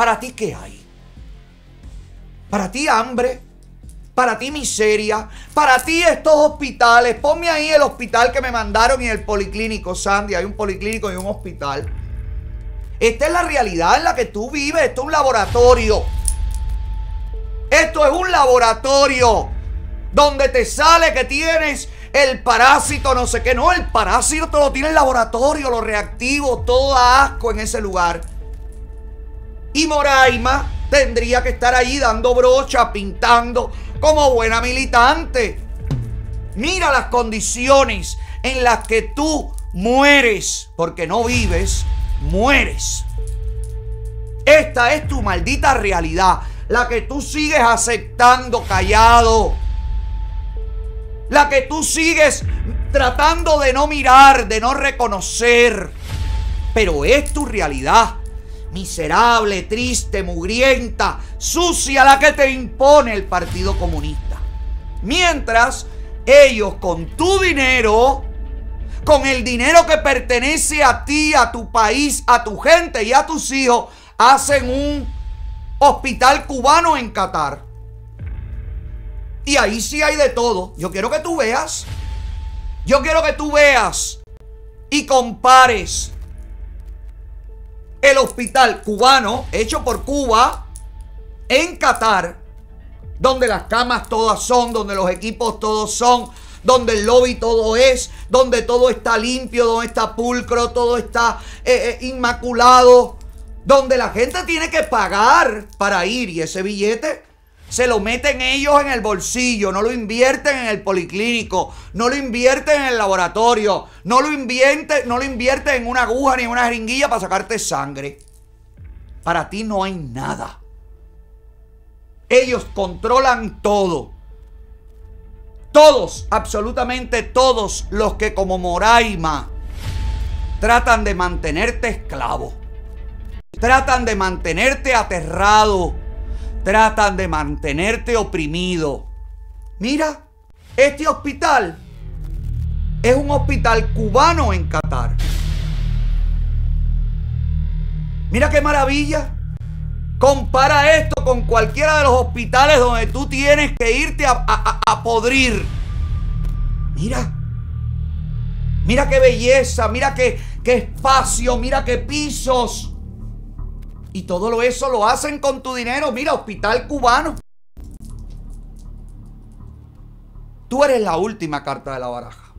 ¿Para ti qué hay? ¿Para ti hambre? ¿Para ti miseria? ¿Para ti estos hospitales? Ponme ahí el hospital que me mandaron y el policlínico, Sandy. Hay un policlínico y un hospital. Esta es la realidad en la que tú vives. Esto es un laboratorio. Esto es un laboratorio donde te sale que tienes el parásito, no sé qué. No, el parásito te lo tiene el laboratorio, lo reactivo, todo da asco en ese lugar. Y Moraima tendría que estar ahí dando brocha, pintando como buena militante. Mira las condiciones en las que tú mueres, porque no vives, mueres. Esta es tu maldita realidad, la que tú sigues aceptando callado, la que tú sigues tratando de no mirar, de no reconocer, pero es tu realidad. Miserable, triste, mugrienta, sucia, la que te impone el Partido Comunista. Mientras ellos con tu dinero, con el dinero que pertenece a ti, a tu país, a tu gente y a tus hijos, hacen un hospital cubano en Qatar. Y ahí sí hay de todo. Yo quiero que tú veas. Yo quiero que tú veas y compares el hospital cubano hecho por Cuba en Qatar, donde las camas todas son, donde los equipos todos son, donde el lobby todo es, donde todo está limpio, donde está pulcro, todo está inmaculado, donde la gente tiene que pagar para ir y ese billete se lo meten ellos en el bolsillo, no lo invierten en el policlínico, no lo invierten en el laboratorio, no lo invierten en una aguja ni en una jeringuilla para sacarte sangre. Para ti no hay nada. Ellos controlan todo. Todos, absolutamente todos los que como Moraima tratan de mantenerte esclavo, tratan de mantenerte aterrado, tratan de mantenerte oprimido. Mira, este hospital es un hospital cubano en Qatar. Mira qué maravilla. Compara esto con cualquiera de los hospitales donde tú tienes que irte a podrir. Mira. Mira qué belleza, mira qué espacio, mira qué pisos. Y todo eso lo hacen con tu dinero. Mira, hospital cubano. Tú eres la última carta de la baraja.